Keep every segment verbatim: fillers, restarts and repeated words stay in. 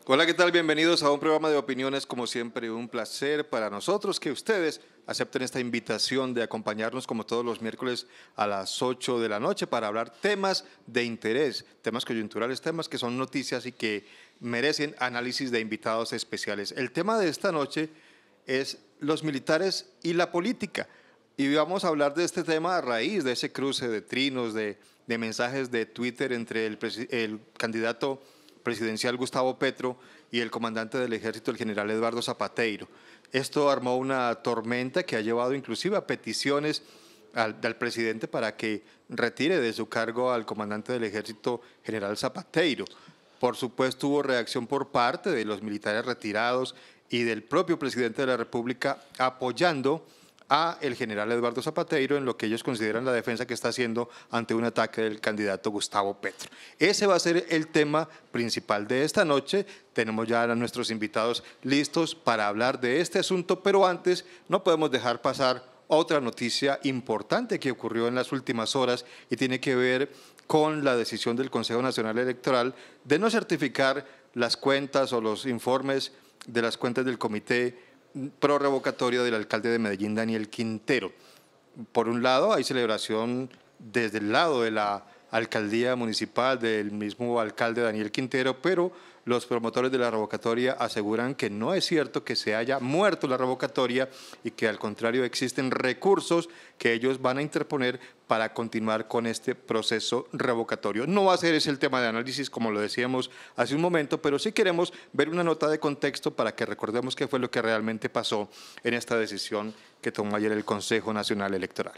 Hola, ¿qué tal? Bienvenidos a un programa de opiniones, como siempre, un placer para nosotros que ustedes acepten esta invitación de acompañarnos como todos los miércoles a las ocho de la noche para hablar temas de interés, temas coyunturales, temas que son noticias y que merecen análisis de invitados especiales. El tema de esta noche es los militares y la política. Y vamos a hablar de este tema a raíz de ese cruce de trinos, de, de mensajes de Twitter entre el, el candidato presidencial Gustavo Petro y el comandante del ejército, el general Eduardo Zapateiro. Esto armó una tormenta que ha llevado inclusive a peticiones al, al presidente para que retire de su cargo al comandante del ejército, general Zapateiro. Por supuesto, hubo reacción por parte de los militares retirados y del propio presidente de la República apoyando a el general Eduardo Zapateiro en lo que ellos consideran la defensa que está haciendo ante un ataque del candidato Gustavo Petro. Ese va a ser el tema principal de esta noche. Tenemos ya a nuestros invitados listos para hablar de este asunto, pero antes no podemos dejar pasar otra noticia importante que ocurrió en las últimas horas y tiene que ver con la decisión del Consejo Nacional Electoral de no certificar las cuentas o los informes de las cuentas del comité pro revocatoria del alcalde de Medellín, Daniel Quintero. Por un lado, hay celebración desde el lado de la alcaldía municipal, del mismo alcalde Daniel Quintero, pero los promotores de la revocatoria aseguran que no es cierto que se haya muerto la revocatoria y que al contrario existen recursos que ellos van a interponer para continuar con este proceso revocatorio. No va a ser ese el tema de análisis, como lo decíamos hace un momento, pero sí queremos ver una nota de contexto para que recordemos qué fue lo que realmente pasó en esta decisión que tomó ayer el Consejo Nacional Electoral.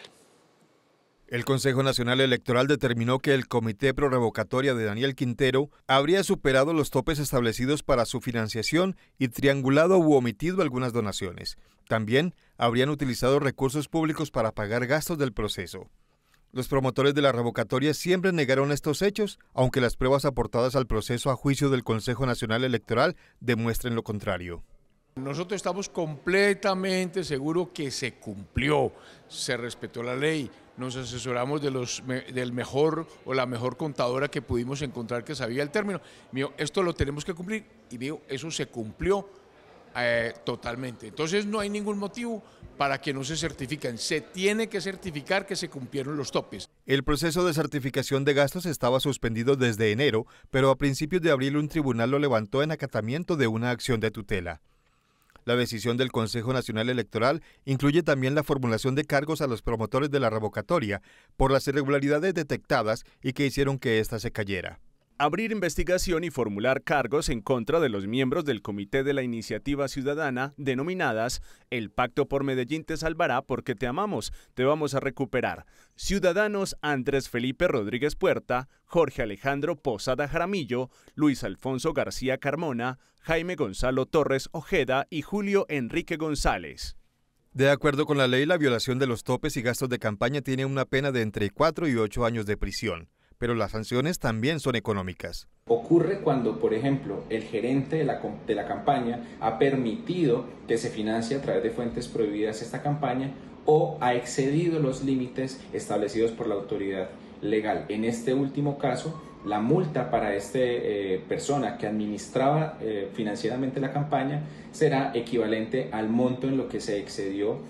El Consejo Nacional Electoral determinó que el Comité Pro Revocatoria de Daniel Quintero habría superado los topes establecidos para su financiación y triangulado u omitido algunas donaciones. También habrían utilizado recursos públicos para pagar gastos del proceso. Los promotores de la revocatoria siempre negaron estos hechos, aunque las pruebas aportadas al proceso a juicio del Consejo Nacional Electoral demuestren lo contrario. Nosotros estamos completamente seguros que se cumplió, se respetó la ley, nos asesoramos de los, del mejor o la mejor contadora que pudimos encontrar que sabía el término. Mío, esto lo tenemos que cumplir y mío, eso se cumplió eh, totalmente. Entonces no hay ningún motivo para que no se certifiquen. Se tiene que certificar que se cumplieron los topes. El proceso de certificación de gastos estaba suspendido desde enero, pero a principios de abril un tribunal lo levantó en acatamiento de una acción de tutela. La decisión del Consejo Nacional Electoral incluye también la formulación de cargos a los promotores de la revocatoria por las irregularidades detectadas y que hicieron que ésta se cayera. Abrir investigación y formular cargos en contra de los miembros del Comité de la Iniciativa Ciudadana, denominadas El Pacto por Medellín te salvará porque te amamos, te vamos a recuperar. Ciudadanos Andrés Felipe Rodríguez Puerta, Jorge Alejandro Posada Jaramillo, Luis Alfonso García Carmona, Jaime Gonzalo Torres Ojeda y Julio Enrique González. De acuerdo con la ley, la violación de los topes y gastos de campaña tiene una pena de entre cuatro y ocho años de prisión. Pero las sanciones también son económicas. Ocurre cuando, por ejemplo, el gerente de la, de la campaña ha permitido que se financie a través de fuentes prohibidas esta campaña o ha excedido los límites establecidos por la autoridad legal. En este último caso, la multa para esta eh, persona que administraba eh, financieramente la campaña será equivalente al monto en lo que se excedió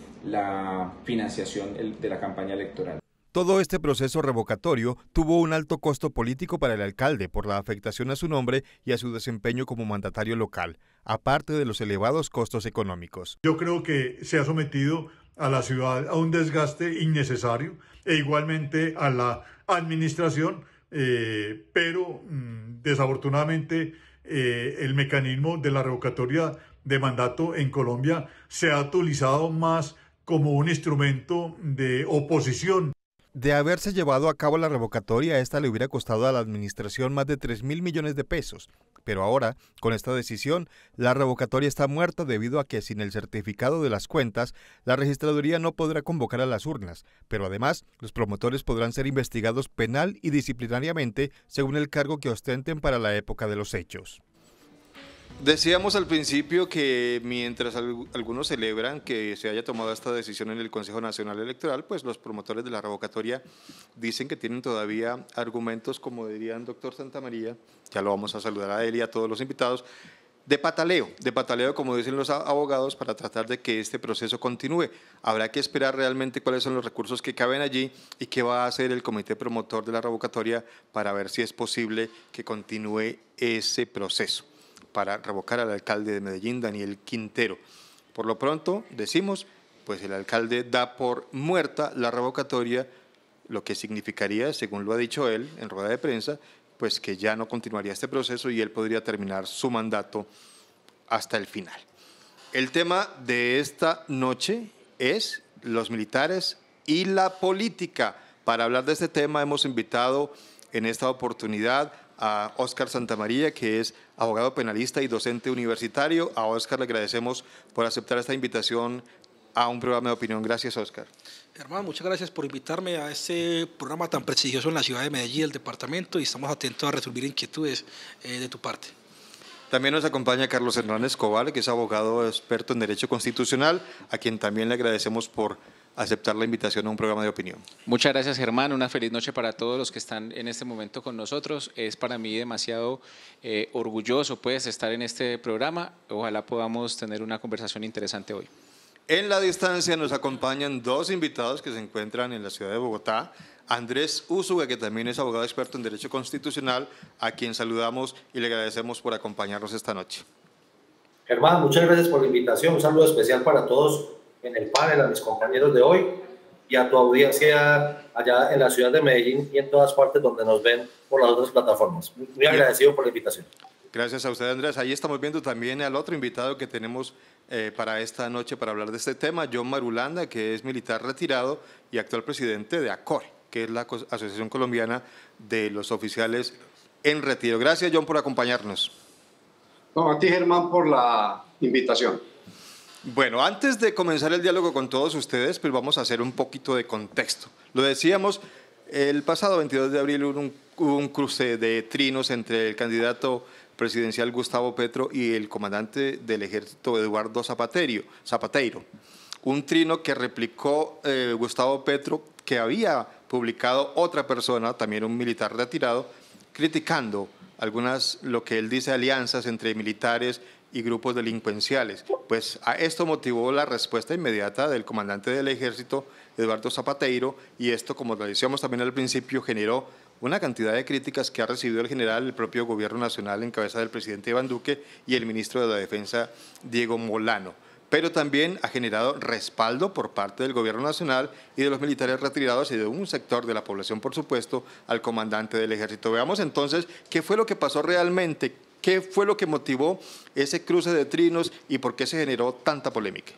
la financiación de la campaña electoral. Todo este proceso revocatorio tuvo un alto costo político para el alcalde por la afectación a su nombre y a su desempeño como mandatario local, aparte de los elevados costos económicos. Yo creo que se ha sometido a la ciudad a un desgaste innecesario e igualmente a la administración, eh, pero mmm, desafortunadamente eh, el mecanismo de la revocatoria de mandato en Colombia se ha utilizado más como un instrumento de oposición. De haberse llevado a cabo la revocatoria, esta le hubiera costado a la administración más de tres mil millones de pesos. Pero ahora, con esta decisión, la revocatoria está muerta debido a que sin el certificado de las cuentas, la registraduría no podrá convocar a las urnas. Pero además, los promotores podrán ser investigados penal y disciplinariamente según el cargo que ostenten para la época de los hechos. Decíamos al principio que mientras algunos celebran que se haya tomado esta decisión en el Consejo Nacional Electoral, pues los promotores de la revocatoria dicen que tienen todavía argumentos, como dirían doctor Santamaría, ya lo vamos a saludar a él y a todos los invitados, de pataleo, de pataleo como dicen los abogados, para tratar de que este proceso continúe. Habrá que esperar realmente cuáles son los recursos que caben allí y qué va a hacer el comité promotor de la revocatoria para ver si es posible que continúe ese proceso para revocar al alcalde de Medellín, Daniel Quintero. Por lo pronto, decimos, pues el alcalde da por muerta la revocatoria, lo que significaría, según lo ha dicho él en rueda de prensa, pues que ya no continuaría este proceso y él podría terminar su mandato hasta el final. El tema de esta noche es los militares y la política. Para hablar de este tema hemos invitado en esta oportunidad a Óscar Santamaría, que es abogado penalista y docente universitario. A Óscar le agradecemos por aceptar esta invitación a un programa de opinión. Gracias, Óscar. Hermano, muchas gracias por invitarme a este programa tan prestigioso en la ciudad de Medellín, el departamento, y estamos atentos a resolver inquietudes eh, de tu parte. También nos acompaña Carlos Hernández Cobal, que es abogado experto en Derecho Constitucional, a quien también le agradecemos por aceptar la invitación a un programa de opinión. Muchas gracias, Germán. Una feliz noche para todos los que están en este momento con nosotros. Es para mí demasiado eh, orgulloso pues, estar en este programa. Ojalá podamos tener una conversación interesante hoy. En la distancia nos acompañan dos invitados que se encuentran en la ciudad de Bogotá. Andrés Úsuga, que también es abogado experto en Derecho Constitucional, a quien saludamos y le agradecemos por acompañarnos esta noche. Germán, muchas gracias por la invitación. Un saludo especial para todos en el panel, a mis compañeros de hoy y a tu audiencia allá en la ciudad de Medellín y en todas partes donde nos ven por las otras plataformas. Muy agradecido por la invitación. Gracias a usted, Andrés. Ahí estamos viendo también al otro invitado que tenemos eh, para esta noche para hablar de este tema, John Marulanda, que es militar retirado y actual presidente de ACORE, que es la Asociación Colombiana de los Oficiales en Retiro. Gracias, John, por acompañarnos. No, a ti, Germán, por la invitación. Bueno, antes de comenzar el diálogo con todos ustedes, pues vamos a hacer un poquito de contexto. Lo decíamos, el pasado veintidós de abril hubo un, hubo un cruce de trinos entre el candidato presidencial Gustavo Petro y el comandante del ejército Eduardo Zapateiro, Zapateiro. Un trino que replicó eh, Gustavo Petro, que había publicado otra persona, también un militar retirado, criticando algunas, lo que él dice, alianzas entre militares y grupos delincuenciales. Pues a esto motivó la respuesta inmediata del comandante del ejército, Eduardo Zapateiro, y esto, como lo decíamos también al principio, generó una cantidad de críticas que ha recibido el general, el propio gobierno nacional en cabeza del presidente Iván Duque y el ministro de la Defensa, Diego Molano. Pero también ha generado respaldo por parte del gobierno nacional y de los militares retirados y de un sector de la población, por supuesto, al comandante del ejército. Veamos entonces qué fue lo que pasó realmente, qué fue lo que motivó ese cruce de trinos y por qué se generó tanta polémica.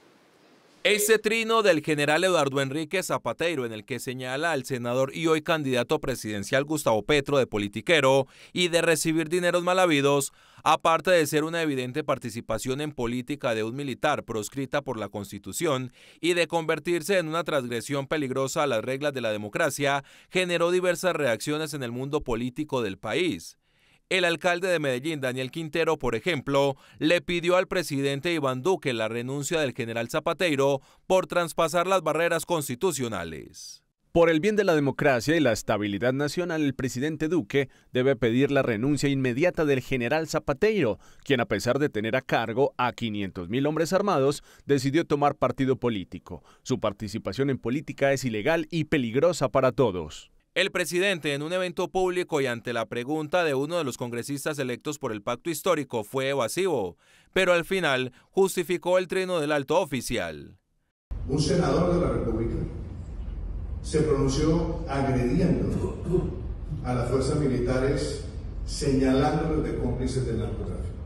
Ese trino del general Eduardo Enrique Zapateiro, en el que señala al senador y hoy candidato presidencial Gustavo Petro de politiquero y de recibir dineros mal habidos, aparte de ser una evidente participación en política de un militar proscrita por la Constitución y de convertirse en una transgresión peligrosa a las reglas de la democracia, generó diversas reacciones en el mundo político del país. El alcalde de Medellín, Daniel Quintero, por ejemplo, le pidió al presidente Iván Duque la renuncia del general Zapateiro por traspasar las barreras constitucionales. Por el bien de la democracia y la estabilidad nacional, el presidente Duque debe pedir la renuncia inmediata del general Zapateiro, quien, a pesar de tener a cargo a quinientos mil hombres armados, decidió tomar partido político. Su participación en política es ilegal y peligrosa para todos. El presidente, en un evento público y ante la pregunta de uno de los congresistas electos por el pacto histórico, fue evasivo, pero al final justificó el trino del alto oficial. Un senador de la República se pronunció agrediendo a las fuerzas militares, señalándolos de cómplices del narcotráfico.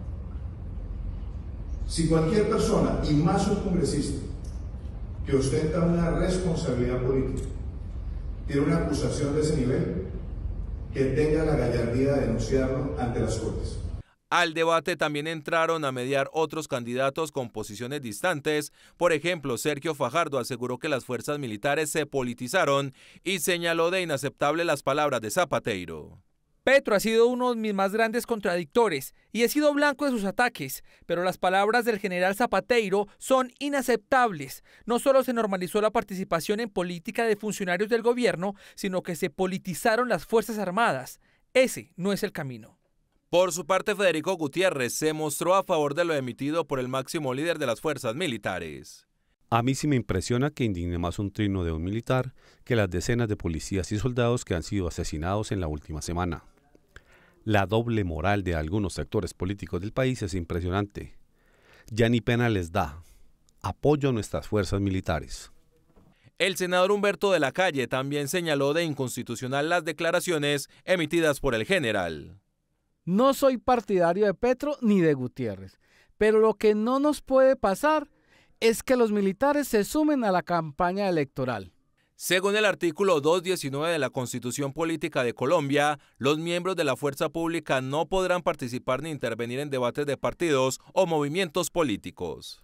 Si cualquier persona, y más un congresista, que ostenta una responsabilidad política, tiene una acusación de ese nivel, que tenga la gallardía de denunciarlo ante las Cortes. Al debate también entraron a mediar otros candidatos con posiciones distantes. Por ejemplo, Sergio Fajardo aseguró que las fuerzas militares se politizaron y señaló de inaceptable las palabras de Zapateiro. Petro ha sido uno de mis más grandes contradictores y he sido blanco de sus ataques, pero las palabras del general Zapateiro son inaceptables. No solo se normalizó la participación en política de funcionarios del gobierno, sino que se politizaron las Fuerzas Armadas. Ese no es el camino. Por su parte, Federico Gutiérrez se mostró a favor de lo emitido por el máximo líder de las fuerzas militares. A mí sí me impresiona que indigne más un trino de un militar que las decenas de policías y soldados que han sido asesinados en la última semana. La doble moral de algunos sectores políticos del país es impresionante. Ya ni pena les da. Apoyo a nuestras fuerzas militares. El senador Humberto de la Calle también señaló de inconstitucional las declaraciones emitidas por el general. No soy partidario de Petro ni de Gutiérrez, pero lo que no nos puede pasar es que los militares se sumen a la campaña electoral. Según el artículo doscientos diecinueve de la Constitución Política de Colombia, los miembros de la fuerza pública no podrán participar ni intervenir en debates de partidos o movimientos políticos.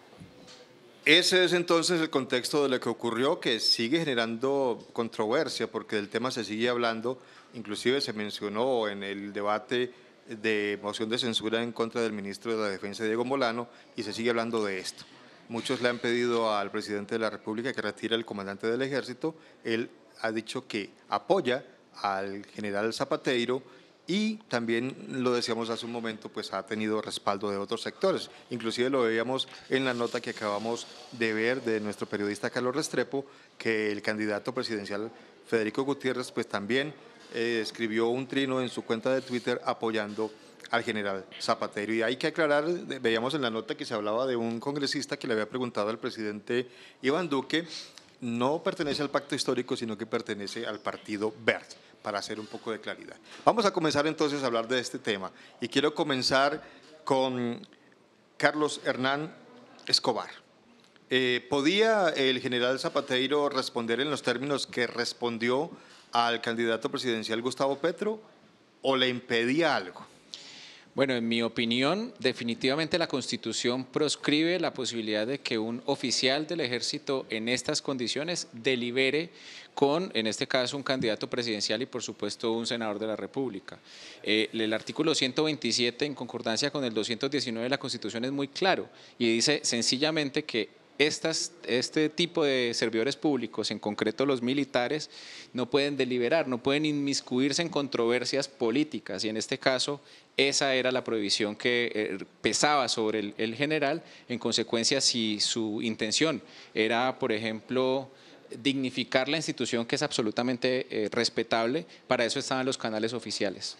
Ese es entonces el contexto de lo que ocurrió, que sigue generando controversia porque del tema se sigue hablando. Inclusive se mencionó en el debate de moción de censura en contra del ministro de la Defensa, Diego Molano, y se sigue hablando de esto. Muchos le han pedido al presidente de la República que retire al comandante del Ejército. Él ha dicho que apoya al general Zapateiro y también, lo decíamos hace un momento, pues ha tenido respaldo de otros sectores. Inclusive lo veíamos en la nota que acabamos de ver de nuestro periodista Carlos Restrepo, que el candidato presidencial Federico Gutiérrez pues también eh, escribió un trino en su cuenta de Twitter apoyando al general Zapateiro. Y hay que aclarar, veíamos en la nota que se hablaba de un congresista que le había preguntado al presidente Iván Duque, no pertenece al pacto histórico, sino que pertenece al Partido Verde, para hacer un poco de claridad. Vamos a comenzar entonces a hablar de este tema y quiero comenzar con Carlos Hernán Escobar. Eh, ¿Podía el general Zapateiro responder en los términos que respondió al candidato presidencial Gustavo Petro o le impedía algo? Bueno, en mi opinión, definitivamente la Constitución proscribe la posibilidad de que un oficial del Ejército en estas condiciones delibere con, en este caso, un candidato presidencial y, por supuesto, un senador de la República. Eh, el artículo ciento veintisiete, en concordancia con el doscientos diecinueve de la Constitución, es muy claro y dice sencillamente que Estas, este tipo de servidores públicos, en concreto los militares, no pueden deliberar, no pueden inmiscuirse en controversias políticas y en este caso esa era la prohibición que eh, pesaba sobre el, el general. En consecuencia, si su intención era, por ejemplo, dignificar la institución, que es absolutamente eh, respetable, para eso estaban los canales oficiales.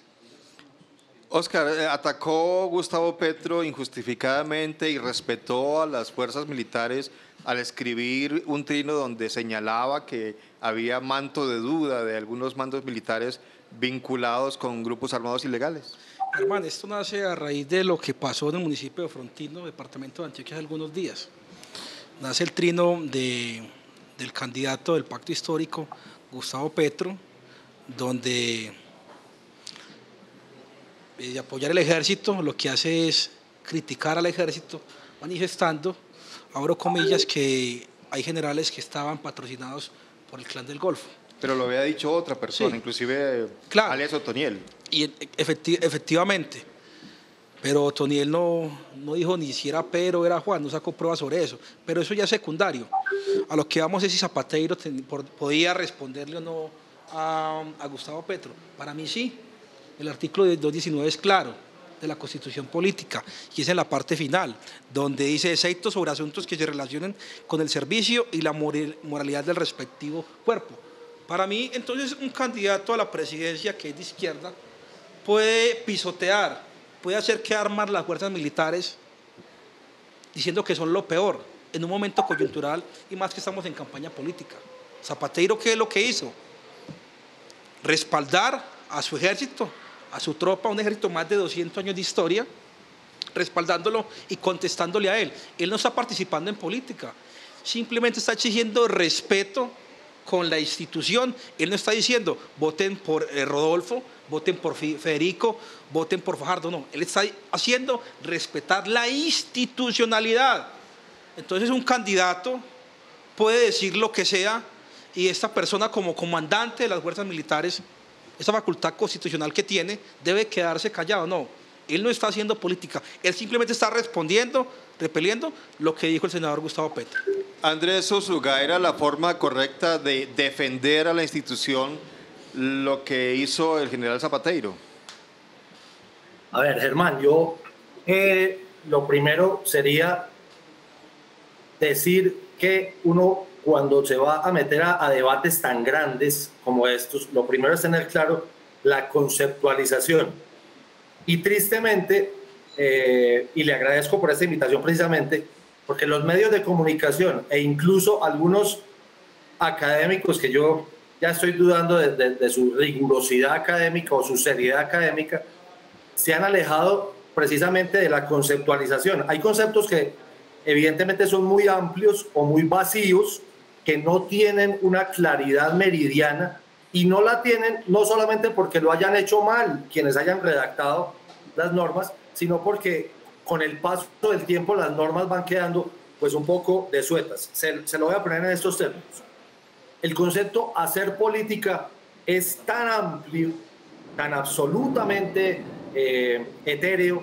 Oscar, atacó Gustavo Petro injustificadamente y respetó a las fuerzas militares al escribir un trino donde señalaba que había manto de duda de algunos mandos militares vinculados con grupos armados ilegales. Hermano, esto nace a raíz de lo que pasó en el municipio de Frontino, departamento de Antioquia, hace algunos días. Nace el trino de, del candidato del pacto histórico, Gustavo Petro, donde de apoyar el ejército, lo que hace es criticar al ejército, manifestando, abro comillas, que hay generales que estaban patrocinados por el Clan del Golfo. Pero lo había dicho otra persona, sí, inclusive claro, alias Otoniel. Y efecti efectivamente, pero Otoniel no, no dijo ni si era Pedro o era Juan, no sacó pruebas sobre eso, pero eso ya es secundario. A lo que vamos es si Zapateiro ten, por, podía responderle o no a, a Gustavo Petro. Para mí sí. El artículo doscientos diecinueve es claro, de la Constitución Política, y es en la parte final, donde dice excepto sobre asuntos que se relacionen con el servicio y la moralidad del respectivo cuerpo. Para mí, entonces, un candidato a la presidencia que es de izquierda puede pisotear, puede hacer quedar mal las fuerzas militares, diciendo que son lo peor, en un momento coyuntural, y más que estamos en campaña política. Zapateiro, ¿qué es lo que hizo? Respaldar a su ejército, a su tropa, un ejército más de doscientos años de historia, respaldándolo y contestándole a él. Él no está participando en política, simplemente está exigiendo respeto con la institución. Él no está diciendo voten por eh, Rodolfo, voten por Federico, voten por Fajardo, no. Él está haciendo respetar la institucionalidad. Entonces un candidato puede decir lo que sea y esta persona como comandante de las fuerzas militares, esa facultad constitucional que tiene, debe quedarse callado. No, él no está haciendo política, él simplemente está respondiendo, repeliendo lo que dijo el senador Gustavo Petro. Andrés Osuga, ¿era la forma correcta de defender a la institución lo que hizo el general Zapateiro? A ver, Germán, yo eh, lo primero sería decir que uno cuando se va a meter a, a debates tan grandes como estos, lo primero es tener claro la conceptualización. Y tristemente, eh, y le agradezco por esta invitación precisamente, porque los medios de comunicación e incluso algunos académicos que yo ya estoy dudando de, de, de su rigurosidad académica o su seriedad académica, se han alejado precisamente de la conceptualización. Hay conceptos que evidentemente son muy amplios o muy vacíos, que no tienen una claridad meridiana, y no la tienen no solamente porque lo hayan hecho mal quienes hayan redactado las normas, sino porque con el paso del tiempo las normas van quedando pues un poco desuetas. Se, se lo voy a poner en estos términos. El concepto hacer política es tan amplio, tan absolutamente eh, etéreo,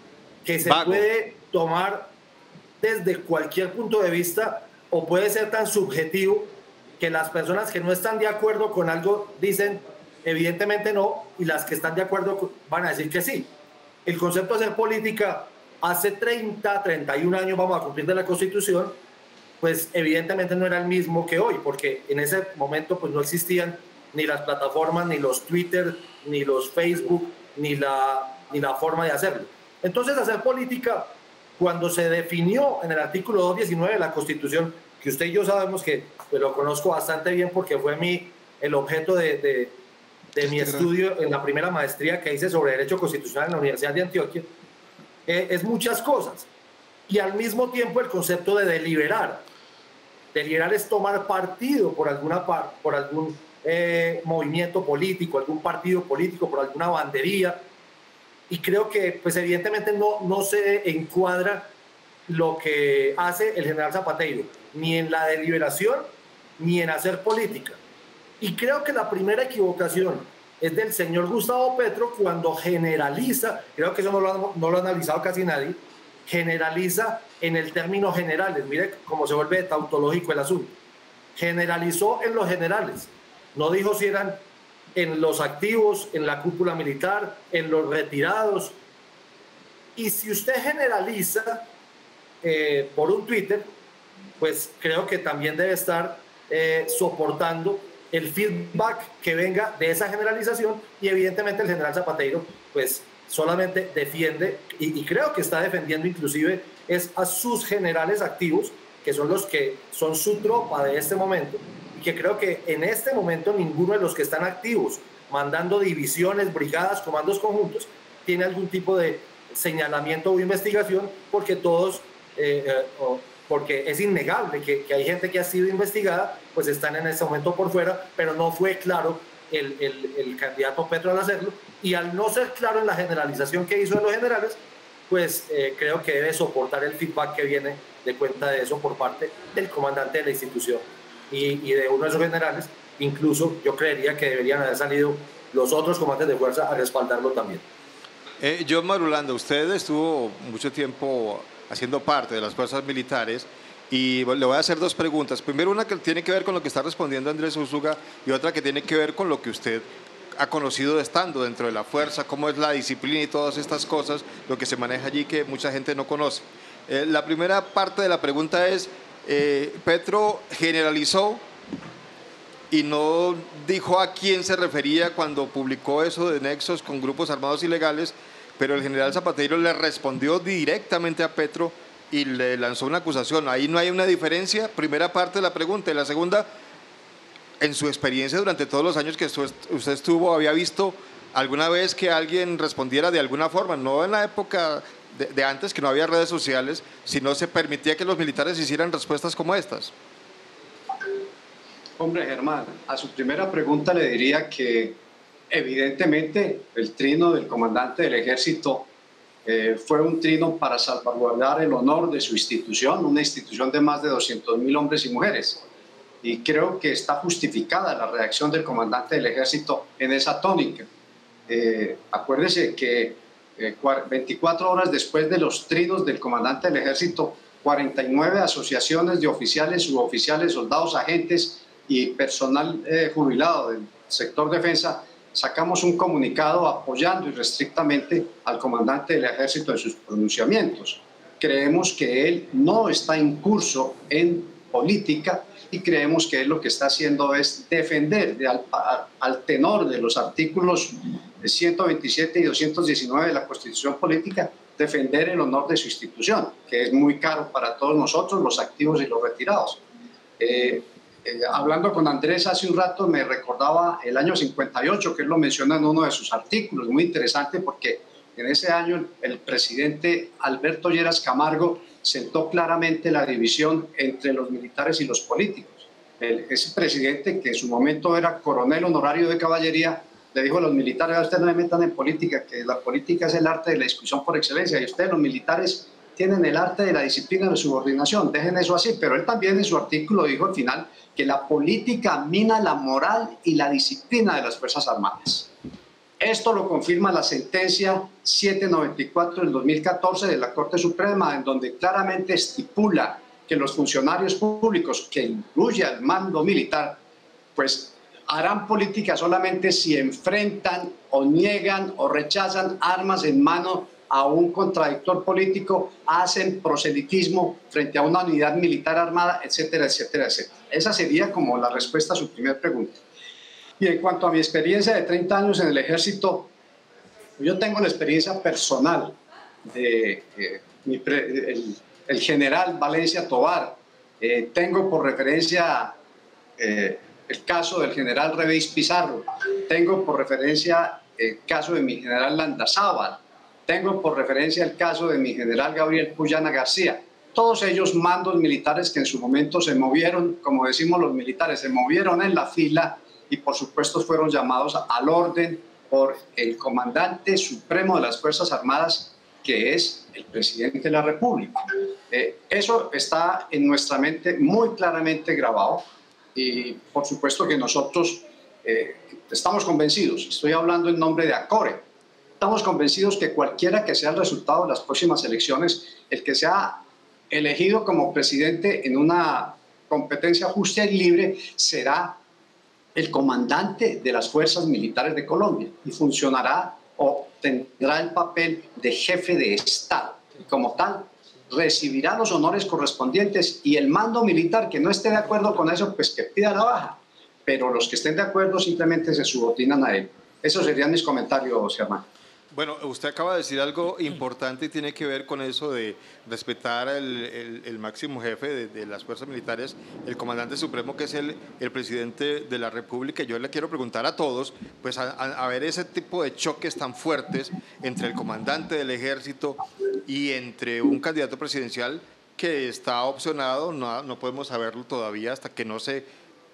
que se Vago. puede tomar desde cualquier punto de vista, o puede ser tan subjetivo que las personas que no están de acuerdo con algo dicen evidentemente no, y las que están de acuerdo van a decir que sí. El concepto de hacer política hace treinta, treinta y un años, vamos a cumplir de la Constitución, pues evidentemente no era el mismo que hoy, porque en ese momento pues no existían ni las plataformas, ni los Twitter, ni los Facebook, ni la, ni la forma de hacerlo. Entonces hacer política, cuando se definió en el artículo doscientos diecinueve de la Constitución, que usted y yo sabemos que pues, lo conozco bastante bien porque fue mi, el objeto de, de, de mi estudio en la primera maestría que hice sobre Derecho Constitucional en la Universidad de Antioquia, eh, es muchas cosas. Y al mismo tiempo el concepto de deliberar. Deliberar es tomar partido por, alguna par, por algún eh, movimiento político, algún partido político, por alguna bandería. Y creo que, pues evidentemente no, no se encuadra lo que hace el general Zapatero, ni en la deliberación, ni en hacer política. Y creo que la primera equivocación es del señor Gustavo Petro cuando generaliza, creo que eso no lo ha, no lo ha analizado casi nadie, generaliza en el término generales. Mire cómo se vuelve tautológico el asunto. Generalizó en los generales, no dijo si eran en los activos, en la cúpula militar, en los retirados. Y si usted generaliza eh, por un Twitter, pues creo que también debe estar eh, soportando el feedback que venga de esa generalización, y evidentemente el general Zapatero pues solamente defiende, y, y creo que está defendiendo inclusive es a sus generales activos, que son los que son su tropa de este momento, y que creo que en este momento ninguno de los que están activos mandando divisiones, brigadas, comandos conjuntos, tiene algún tipo de señalamiento o investigación, porque todos, eh, eh, o, porque es innegable que, que hay gente que ha sido investigada, pues están en este momento por fuera, pero no fue claro el, el, el candidato Petro al hacerlo, y al no ser claro en la generalización que hizo de los generales, pues eh, creo que debe soportar el feedback que viene de cuenta de eso por parte del comandante de la institución y, y de uno de esos generales. Incluso yo creería que deberían haber salido los otros comandantes de fuerza a respaldarlo también. Eh, John Marulanda, usted estuvo mucho tiempo haciendo parte de las fuerzas militares, y le voy a hacer dos preguntas. Primero, una que tiene que ver con lo que está respondiendo Andrés Úsuga, y otra que tiene que ver con lo que usted ha conocido estando dentro de la fuerza, cómo es la disciplina y todas estas cosas, lo que se maneja allí que mucha gente no conoce. Eh, la primera parte de la pregunta es, eh, Petro generalizó y no dijo a quién se refería cuando publicó eso de nexos con grupos armados ilegales, pero el general Zapatero le respondió directamente a Petro y le lanzó una acusación. Ahí no hay una diferencia. Primera parte de la pregunta. Y la segunda, en su experiencia durante todos los años que usted estuvo, ¿había visto alguna vez que alguien respondiera de alguna forma? No en la época de, de antes, que no había redes sociales, sino se permitía que los militares hicieran respuestas como estas. Hombre, Germán, a su primera pregunta le diría que evidentemente el trino del comandante del ejército eh, fue un trino para salvaguardar el honor de su institución, una institución de más de doscientos mil hombres y mujeres. Y creo que está justificada la reacción del comandante del ejército en esa tónica. Eh, acuérdese que eh, veinticuatro horas después de los trinos del comandante del ejército, cuarenta y nueve asociaciones de oficiales, suboficiales, soldados, agentes y personal eh, jubilado del sector defensa sacamos un comunicado apoyando irrestrictamente al comandante del ejército en sus pronunciamientos. Creemos que él no está en curso en política y creemos que él lo que está haciendo es defender de al, al tenor de los artículos ciento veintisiete y doscientos diecinueve de la Constitución Política, defender el honor de su institución, que es muy caro para todos nosotros, los activos y los retirados. Eh, eh, hablando con Andrés hace un rato me recordaba el año cincuenta y ocho, que él lo menciona en uno de sus artículos, muy interesante porque en ese año el presidente Alberto Lleras Camargo sentó claramente la división entre los militares y los políticos. El, ese presidente, que en su momento era coronel honorario de caballería, le dijo a los militares: a ustedes no me metan en política, que la política es el arte de la discusión por excelencia, y ustedes los militares tienen el arte de la disciplina de subordinación, dejen eso así. Pero él también en su artículo dijo al final que la política mina la moral y la disciplina de las Fuerzas Armadas. Esto lo confirma la sentencia setecientos noventa y cuatro del dos mil catorce de la Corte Suprema, en donde claramente estipula que los funcionarios públicos, que incluye al mando militar, pues harán política solamente si enfrentan o niegan o rechazan armas en mano a un contradictor político, hacen proselitismo frente a una unidad militar armada, etcétera, etcétera, etcétera. Esa sería como la respuesta a su primera pregunta. Y en cuanto a mi experiencia de treinta años en el ejército, yo tengo la experiencia personal de eh, mi pre, el, el general Valencia Tovar. Eh, tengo por referencia eh, el caso del general Reveis Pizarro. Tengo por referencia el caso de mi general Landazábal. Tengo por referencia el caso de mi general Gabriel Puyana García. Todos ellos mandos militares que en su momento se movieron, como decimos los militares, se movieron en la fila y por supuesto fueron llamados al orden por el comandante supremo de las Fuerzas Armadas, que es el presidente de la República. Eh, eso está en nuestra mente muy claramente grabado y por supuesto que nosotros eh, estamos convencidos, estoy hablando en nombre de ACORE, estamos convencidos que cualquiera que sea el resultado de las próximas elecciones, el que sea elegido como presidente en una competencia justa y libre será el comandante de las Fuerzas Militares de Colombia y funcionará o tendrá el papel de jefe de Estado. Y como tal, recibirá los honores correspondientes y el mando militar que no esté de acuerdo con eso, pues que pida la baja. Pero los que estén de acuerdo simplemente se subordinan a él. Esos serían mis comentarios, Germán. Bueno, usted acaba de decir algo importante y tiene que ver con eso de respetar el, el, el máximo jefe de, de las fuerzas militares, el comandante supremo, que es el, el presidente de la República. Yo le quiero preguntar a todos, pues a, a, a ver ese tipo de choques tan fuertes entre el comandante del ejército y entre un candidato presidencial que está opcionado, no, no podemos saberlo todavía hasta que no se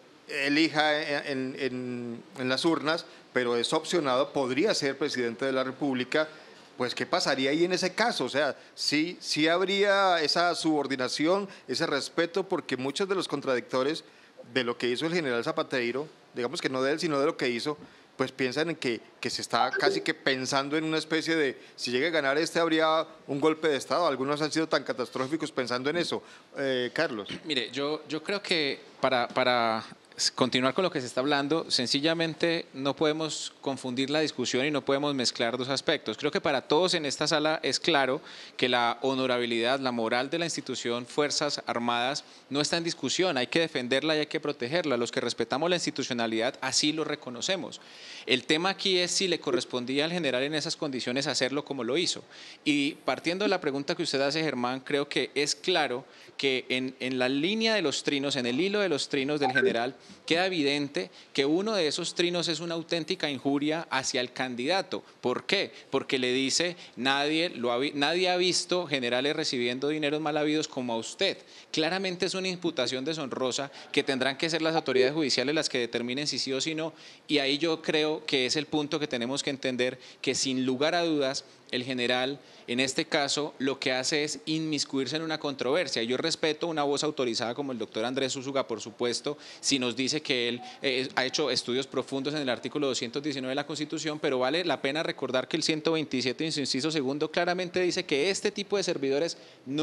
elija en, en, en las urnas, pero es opcionado, podría ser presidente de la República. Pues, ¿qué pasaría ahí en ese caso? O sea, sí, sí habría esa subordinación, ese respeto, porque muchos de los contradictores de lo que hizo el general Zapateiro, digamos que no de él, sino de lo que hizo, pues piensan en que, que se está casi que pensando en una especie de, si llega a ganar este, habría un golpe de Estado. Algunos han sido tan catastróficos pensando en eso. Eh, Carlos. Mire, yo, yo creo que para... para... continuar con lo que se está hablando, sencillamente no podemos confundir la discusión y no podemos mezclar dos aspectos. Creo que para todos en esta sala es claro que la honorabilidad, la moral de la institución Fuerzas Armadas no está en discusión, hay que defenderla y hay que protegerla. Los que respetamos la institucionalidad así lo reconocemos. El tema aquí es si le correspondía al general en esas condiciones hacerlo como lo hizo. Y partiendo de la pregunta que usted hace, Germán, creo que es claro que en, en la línea de los trinos, en el hilo de los trinos del general, queda evidente que uno de esos trinos es una auténtica injuria hacia el candidato. ¿Por qué? Porque le dice, nadie, lo ha, nadie ha visto generales recibiendo dineros mal habidos como a usted. Claramente es una imputación deshonrosa que tendrán que ser las autoridades judiciales las que determinen si sí o si no, y ahí yo creo que es el punto que tenemos que entender, que sin lugar a dudas el general en este caso lo que hace es inmiscuirse en una controversia. Yo respeto una voz autorizada como el doctor Andrés Úsuga, por supuesto, si nos dice que él eh, ha hecho estudios profundos en el artículo doscientos diecinueve de la Constitución, pero vale la pena recordar que el ciento veintisiete, inciso segundo, claramente dice que este tipo de servidores no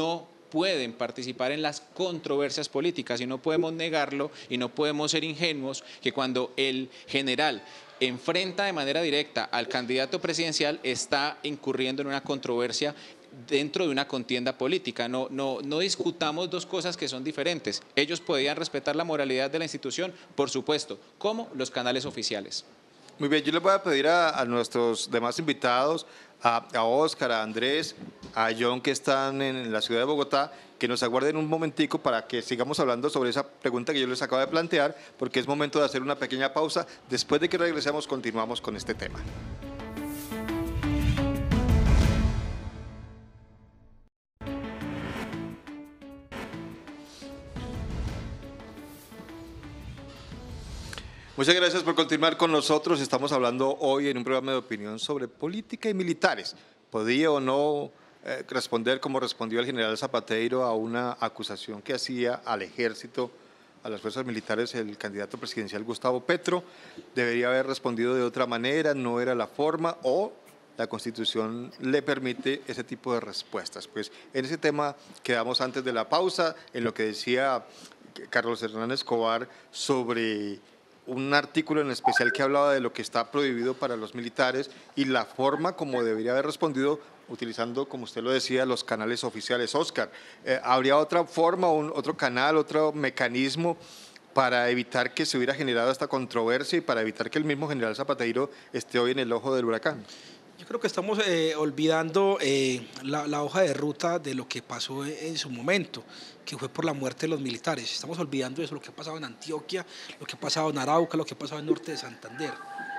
pueden participar en las controversias políticas y no podemos negarlo y no podemos ser ingenuos que cuando el general enfrenta de manera directa al candidato presidencial está incurriendo en una controversia dentro de una contienda política. No, no, no discutamos dos cosas que son diferentes. Ellos podían respetar la moralidad de la institución, por supuesto, como los canales oficiales. Muy bien, yo les voy a pedir a, a nuestros demás invitados, a, a Óscar, a Andrés, a John, que están en la ciudad de Bogotá, que nos aguarden un momentico para que sigamos hablando sobre esa pregunta que yo les acabo de plantear, porque es momento de hacer una pequeña pausa. Después de que regresemos, continuamos con este tema. Muchas gracias por continuar con nosotros. Estamos hablando hoy en un programa de opinión sobre política y militares. ¿Podía o no eh, responder como respondió el general Zapatero a una acusación que hacía al ejército, a las fuerzas militares, el candidato presidencial Gustavo Petro? ¿Debería haber respondido de otra manera? ¿No era la forma? ¿O la Constitución le permite ese tipo de respuestas? Pues en ese tema quedamos antes de la pausa, en lo que decía Carlos Hernán Escobar sobre un artículo en especial que hablaba de lo que está prohibido para los militares y la forma como debería haber respondido utilizando, como usted lo decía, los canales oficiales. Óscar, eh, ¿habría otra forma, un, otro canal, otro mecanismo para evitar que se hubiera generado esta controversia y para evitar que el mismo general Zapatero esté hoy en el ojo del huracán? Yo creo que estamos eh, olvidando eh, la, la hoja de ruta de lo que pasó en, en su momento, que fue por la muerte de los militares. Estamos olvidando eso, lo que ha pasado en Antioquia, lo que ha pasado en Arauca, lo que ha pasado en el norte de Santander,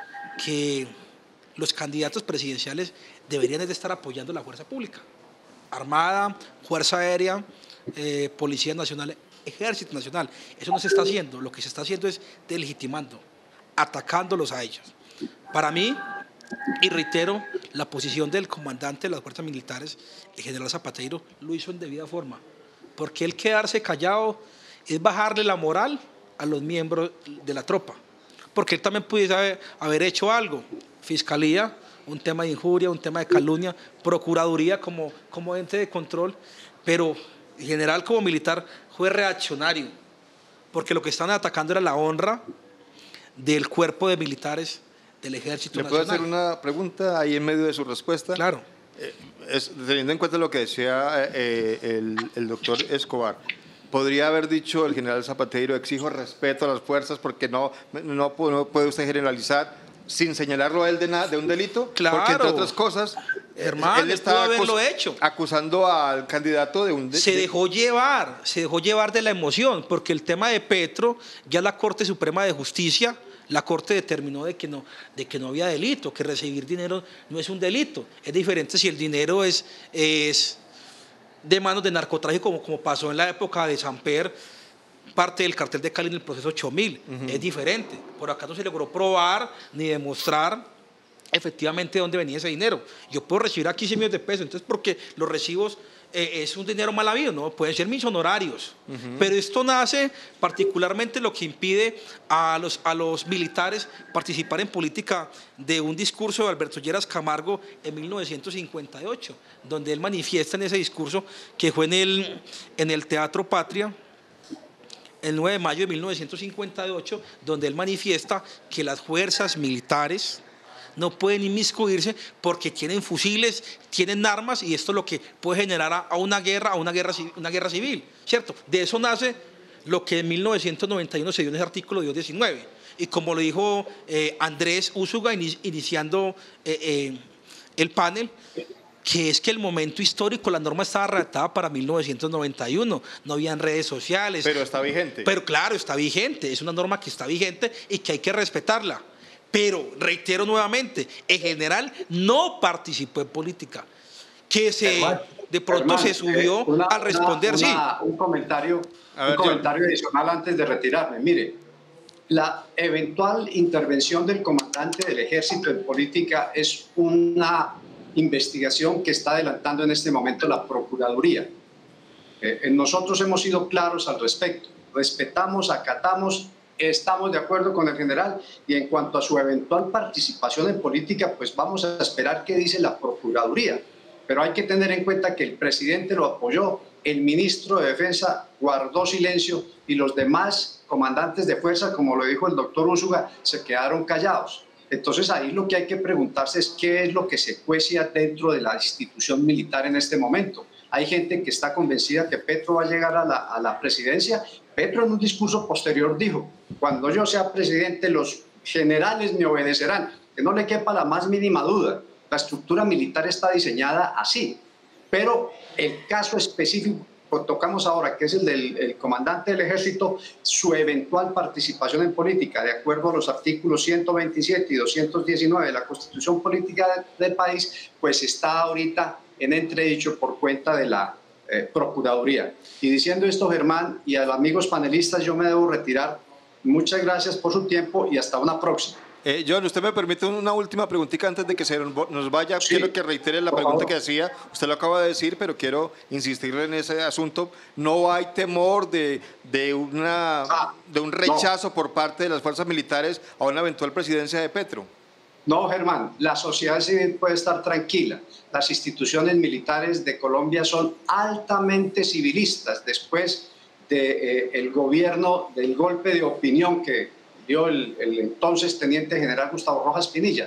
que los candidatos presidenciales deberían de estar apoyando la fuerza pública, Armada, Fuerza Aérea, eh, Policía Nacional, Ejército Nacional. Eso no se está haciendo, lo que se está haciendo es delegitimando, atacándolos a ellos. Para mí, y reitero, la posición del comandante de las fuerzas militares, el general Zapatero, lo hizo en debida forma, porque el quedarse callado es bajarle la moral a los miembros de la tropa, porque él también pudiese haber, haber hecho algo, Fiscalía, un tema de injuria, un tema de calumnia, Procuraduría como, como ente de control, pero el general como militar fue reaccionario, porque lo que estaban atacando era la honra del cuerpo de militares del Ejército Nacional. ¿Le puedo hacer una pregunta ahí en medio de su respuesta? Claro. Eh, es, teniendo en cuenta lo que decía eh, el, el doctor Escobar, ¿podría haber dicho el general Zapatero, exijo respeto a las fuerzas porque no, no, no puede usted generalizar sin señalarlo a él de, na, de un delito? Claro. Porque entre otras cosas, hermano, él está haberlo hecho. acusando al candidato de un... De, se dejó llevar, se dejó llevar de la emoción, porque el tema de Petro, ya la Corte Suprema de Justicia, la Corte determinó de que, no, de que no había delito, que recibir dinero no es un delito. Es diferente si el dinero es, es de manos de narcotráfico, como, como pasó en la época de Samper, parte del cartel de Cali en el proceso ocho mil. Uh-huh. Es diferente. Por acá no se logró probar ni demostrar efectivamente dónde venía ese dinero. Yo puedo recibir aquí cien millones de pesos, entonces porque los recibos eh, es un dinero mal habido, ¿no? Pueden ser mis honorarios. Uh-huh. Pero esto nace particularmente lo que impide a los, a los militares participar en política de un discurso de Alberto Lleras Camargo en mil novecientos cincuenta y ocho, donde él manifiesta en ese discurso que fue en el, en el Teatro Patria, el nueve de mayo de mil novecientos cincuenta y ocho, donde él manifiesta que las fuerzas militares no pueden inmiscuirse porque tienen fusiles, tienen armas, y esto es lo que puede generar a una guerra, a una guerra, una guerra civil, ¿cierto? De eso nace lo que en mil novecientos noventa y uno se dio en ese artículo de diecinueve, y como lo dijo eh, Andrés Úsuga iniciando eh, eh, el panel, que es que el momento histórico, la norma estaba redactada para mil novecientos noventa y uno, no habían redes sociales. Pero está vigente. Pero claro, está vigente, es una norma que está vigente y que hay que respetarla. Pero, reitero nuevamente, el general no participó en política, que se, Herman, de pronto Herman, se subió eh, una, al responder, una, una, sí. Un comentario, ver, un comentario adicional antes de retirarme. Mire, la eventual intervención del comandante del ejército en política es una investigación que está adelantando en este momento la Procuraduría. Eh, nosotros hemos sido claros al respecto, respetamos, acatamos, estamos de acuerdo con el general, y en cuanto a su eventual participación en política, pues vamos a esperar qué dice la Procuraduría, pero hay que tener en cuenta que el presidente lo apoyó el ministro de Defensa guardó silencio y los demás comandantes de fuerza, como lo dijo el doctor Úsuga, se quedaron callados. Entonces ahí lo que hay que preguntarse es qué es lo que se cuece dentro de la institución militar en este momento. Hay gente que está convencida que Petro va a llegar a la, a la presidencia. Petro en un discurso posterior dijo, cuando yo sea presidente los generales me obedecerán, que no le quepa la más mínima duda. La estructura militar está diseñada así, pero el caso específico que tocamos ahora, que es el del el comandante del ejército, su eventual participación en política, de acuerdo a los artículos ciento veintisiete y doscientos diecinueve de la Constitución Política del país, pues está ahorita en entredicho por cuenta de la eh, Procuraduría. Y diciendo esto, Germán, y a los amigos panelistas, yo me debo retirar. Muchas gracias por su tiempo y hasta una próxima. Eh, John, ¿usted me permite una última preguntita antes de que se nos vaya? Sí, quiero que reitere la pregunta favor. que hacía. Usted lo acaba de decir, pero quiero insistirle en ese asunto. ¿No hay temor de, de, una, ah, de un rechazo no. por parte de las fuerzas militares a una eventual presidencia de Petro? No, Germán, la sociedad civil puede estar tranquila. Las instituciones militares de Colombia son altamente civilistas. Después del de, eh, gobierno, del golpe de opinión que dio el, el entonces teniente general Gustavo Rojas Pinilla,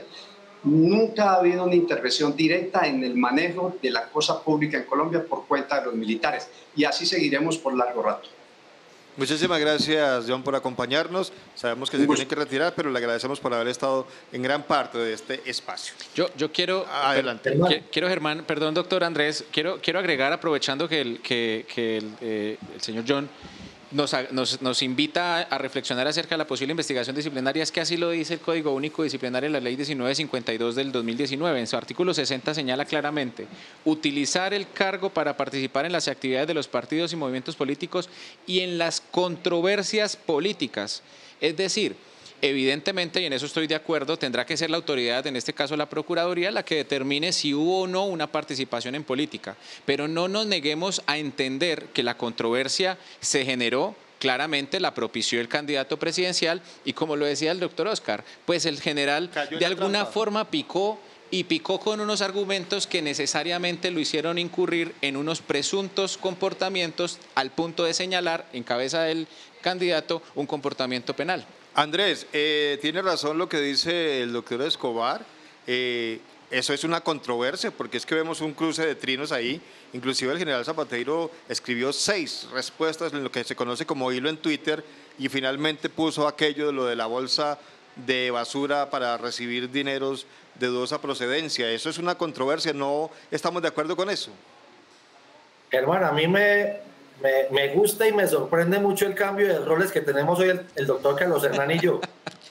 nunca ha habido una intervención directa en el manejo de la cosa pública en Colombia por cuenta de los militares. Y así seguiremos por largo rato. Muchísimas gracias, John, por acompañarnos. Sabemos que se tiene que retirar, pero le agradecemos por haber estado en gran parte de este espacio. Yo, yo quiero, adelante. Quiero, quiero, Germán, perdón, doctor Andrés, quiero, quiero agregar, aprovechando que el, que, que el, eh, el señor John Nos, nos, nos invita a reflexionar acerca de la posible investigación disciplinaria, es que así lo dice el Código Único Disciplinario de la Ley diecinueve cincuenta y dos del dos mil diecinueve. En su artículo sesenta señala claramente: utilizar el cargo para participar en las actividades de los partidos y movimientos políticos y en las controversias políticas. Es decir, evidentemente, y en eso estoy de acuerdo, tendrá que ser la autoridad, en este caso la Procuraduría, la que determine si hubo o no una participación en política. Pero no nos neguemos a entender que la controversia se generó, claramente la propició el candidato presidencial y, como lo decía el doctor Oscar, pues el general de alguna trampa. forma picó y picó con unos argumentos que necesariamente lo hicieron incurrir en unos presuntos comportamientos al punto de señalar en cabeza del candidato un comportamiento penal. Andrés, eh, tiene razón lo que dice el doctor Escobar. Eh, eso es una controversia porque es que vemos un cruce de trinos ahí. Inclusive el general Zapatero escribió seis respuestas en lo que se conoce como hilo en Twitter y finalmente puso aquello de lo de la bolsa de basura para recibir dineros de dudosa procedencia. Eso es una controversia, ¿no estamos de acuerdo con eso? Hermano, a mí me... Me, me gusta y me sorprende mucho el cambio de roles que tenemos hoy el, el doctor Carlos Hernán y yo.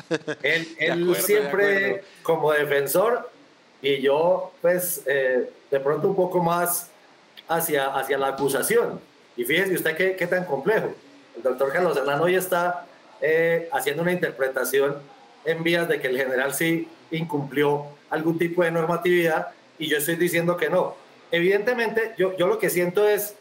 Él, él acuerdo, siempre de como defensor y yo pues eh, de pronto un poco más hacia, hacia la acusación. Y fíjese usted qué, qué tan complejo. El doctor Carlos Hernán hoy está eh, haciendo una interpretación en vías de que el general sí incumplió algún tipo de normatividad y yo estoy diciendo que no. Evidentemente yo, yo lo que siento es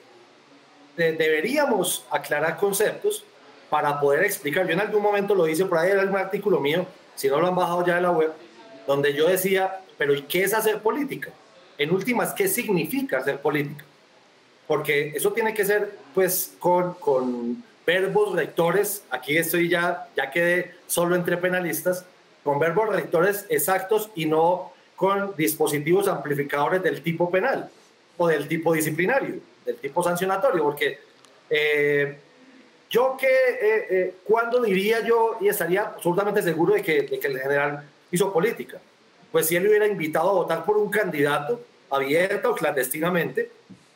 deberíamos aclarar conceptos para poder explicar. Yo en algún momento lo hice por ahí en algún artículo mío, si no lo han bajado ya de la web, donde yo decía, pero ¿y qué es hacer política? En últimas, ¿qué significa hacer política? Porque eso tiene que ser pues con, con verbos rectores, aquí estoy ya, ya quedé solo entre penalistas, con verbos rectores exactos y no con dispositivos amplificadores del tipo penal o del tipo disciplinario, del tipo sancionatorio, porque eh, yo que, eh, eh, ¿cuándo diría yo y estaría absolutamente seguro de que, de que el general hizo política? Pues si él hubiera invitado a votar por un candidato, abierta o clandestinamente,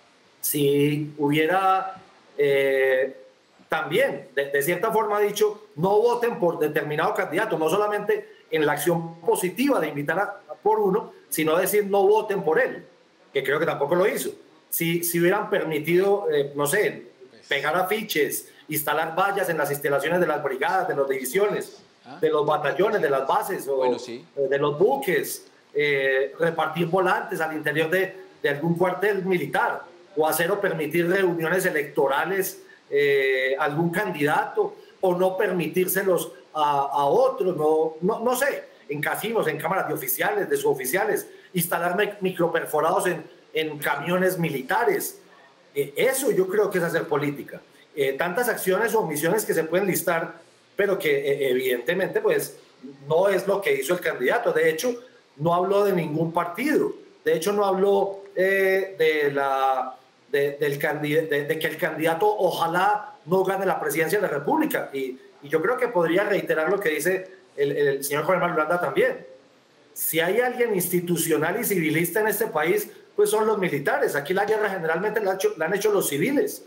si hubiera eh, también, de, de cierta forma dicho, no voten por determinado candidato, no solamente en la acción positiva de invitar a, a por uno, sino decir no voten por él, que creo que tampoco lo hizo. Si, si hubieran permitido, eh, no sé, pegar afiches, instalar vallas en las instalaciones de las brigadas, de las divisiones, ¿Ah? de los batallones, de las bases, o bueno, sí. de los buques, eh, repartir volantes al interior de, de algún cuartel militar, o hacer o permitir reuniones electorales eh, a algún candidato, o no permitírselos a, a otros, no, no, no sé, en casinos, en cámaras de oficiales, de suboficiales, instalar microperforados en en camiones militares. Eh, eso yo creo que es hacer política. Eh, tantas acciones o omisiones que se pueden listar, pero que eh, evidentemente pues no es lo que hizo el candidato. De hecho, no habló de ningún partido. De hecho, no habló eh, de, la, de, del de, de que el candidato ojalá no gane la presidencia de la República. Y, y yo creo que podría reiterar lo que dice el, el señor Juan Manuel Landa también. Si hay alguien institucional y civilista en este país, pues son los militares. Aquí la guerra generalmente la, hecho, la han hecho los civiles.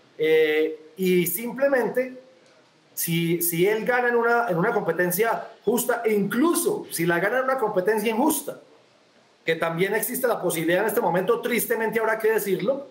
Eh, y simplemente, si, si él gana en una, en una competencia justa, e incluso si la gana en una competencia injusta, que también existe la posibilidad en este momento, tristemente habrá que decirlo,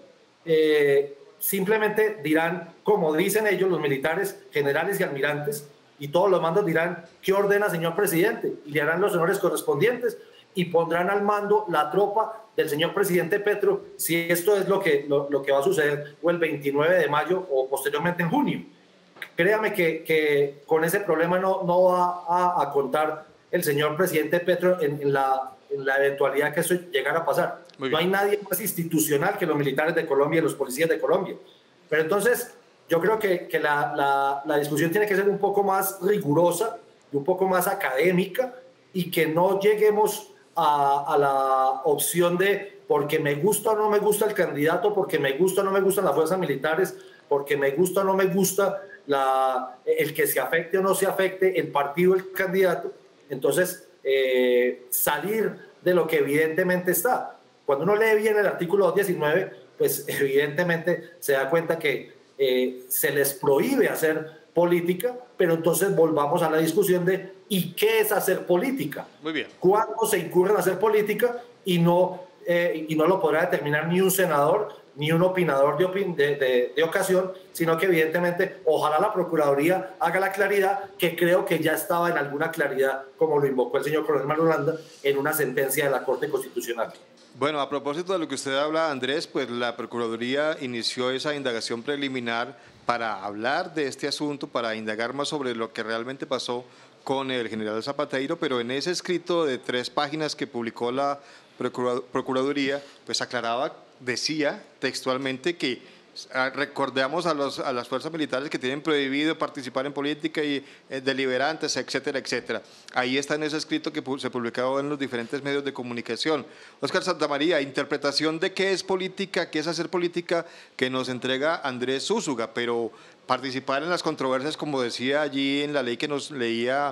eh, simplemente dirán, como dicen ellos, los militares, generales y almirantes, y todos los mandos dirán, ¿qué ordena, señor presidente? Y le harán los honores correspondientes y pondrán al mando la tropa del señor presidente Petro, si esto es lo que, lo, lo que va a suceder o el veintinueve de mayo o posteriormente en junio. Créame que, que con ese problema no, no va a, a contar el señor presidente Petro en, en, la, en la eventualidad que eso llegara a pasar. No hay nadie más institucional que los militares de Colombia y los policías de Colombia. Pero entonces yo creo que, que la, la, la discusión tiene que ser un poco más rigurosa y un poco más académica, y que no lleguemos a, a la opción de porque me gusta o no me gusta el candidato, porque me gusta o no me gustan las fuerzas militares, porque me gusta o no me gusta la, el que se afecte o no se afecte el partido, el candidato. Entonces, eh, salir de lo que evidentemente está. Cuando uno lee bien el artículo doscientos diecinueve, pues evidentemente se da cuenta que eh, se les prohíbe hacer política, pero entonces volvamos a la discusión de ¿y qué es hacer política? Muy bien. ¿Cuándo se incurre en hacer política? Y no, eh, y no lo podrá determinar ni un senador, ni un opinador de, opin de, de, de ocasión, sino que evidentemente ojalá la Procuraduría haga la claridad, que creo que ya estaba en alguna claridad, como lo invocó el señor Coronel Manuel Landa, en una sentencia de la Corte Constitucional. Bueno, a propósito de lo que usted habla, Andrés, pues la Procuraduría inició esa indagación preliminar para hablar de este asunto, para indagar más sobre lo que realmente pasó con el general Zapateiro, pero en ese escrito de tres páginas que publicó la Procuraduría, pues aclaraba, decía textualmente que recordamos a, los, a las fuerzas militares que tienen prohibido participar en política y eh, deliberantes, etcétera, etcétera. Ahí está en ese escrito que se publicó en los diferentes medios de comunicación. Óscar Santamaría, interpretación de qué es política, qué es hacer política, que nos entrega Andrés Úsuga, pero participar en las controversias, como decía allí en la ley que nos leía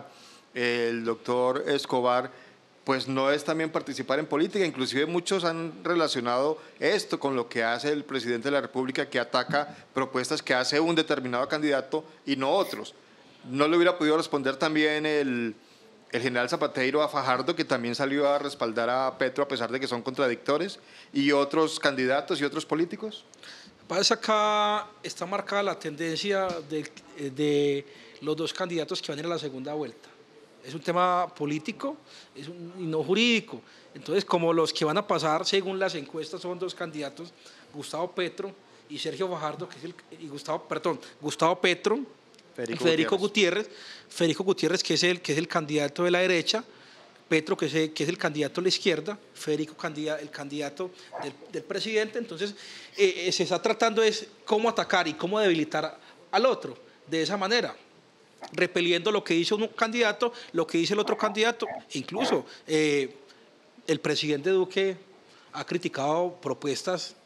el doctor Escobar, pues no es también participar en política. Inclusive muchos han relacionado esto con lo que hace el presidente de la República, que ataca propuestas que hace un determinado candidato y no otros. ¿No le hubiera podido responder también el, el general Zapateiro a Fajardo, que también salió a respaldar a Petro a pesar de que son contradictores, y otros candidatos y otros políticos? Pasa acá está marcada la tendencia de, de los dos candidatos que van a ir a la segunda vuelta. Es un tema político, es un, y no jurídico. Entonces, como los que van a pasar, según las encuestas, son dos candidatos, Gustavo Petro y Sergio Fajardo, que es el, y Gustavo, perdón, Gustavo Petro Federico y Federico Gutiérrez. Gutiérrez, Federico Gutiérrez, que es el, que es el candidato de la derecha, Petro, que es, que es el candidato de la izquierda, Federico, candidato, el candidato del, del presidente. Entonces, eh, se está tratando es cómo atacar y cómo debilitar al otro de esa manera, repeliendo lo que dice un candidato, lo que dice el otro candidato. Incluso eh, el presidente Duque ha criticado propuestas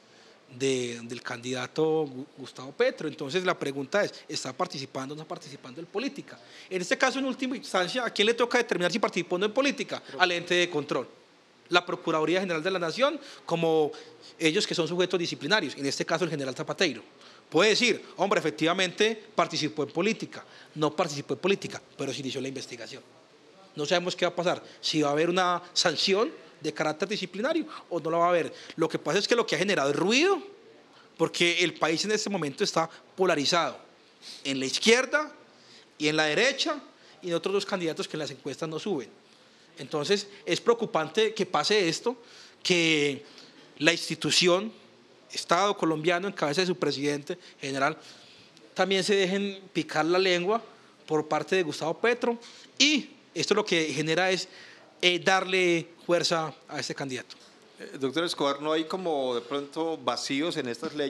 de, del candidato Gustavo Petro. Entonces la pregunta es, ¿está participando o no está participando en política? En este caso, en última instancia, ¿a quién le toca determinar si participó o no en política? Al ente de control, la Procuraduría General de la Nación, como ellos que son sujetos disciplinarios, en este caso el general Zapateiro. Puede decir, hombre, efectivamente participó en política, no participó en política, pero se inició la investigación. No sabemos qué va a pasar, si va a haber una sanción de carácter disciplinario o no la va a haber. Lo que pasa es que lo que ha generado es ruido, porque el país en este momento está polarizado en la izquierda y en la derecha, y en otros dos candidatos que en las encuestas no suben. Entonces es preocupante que pase esto, que la institución Estado colombiano en cabeza de su presidente general también se dejen picar la lengua por parte de Gustavo Petro, y esto lo que genera es eh, darle fuerza a este candidato. Eh, doctor Escobar, ¿no hay como de pronto vacíos en estas leyes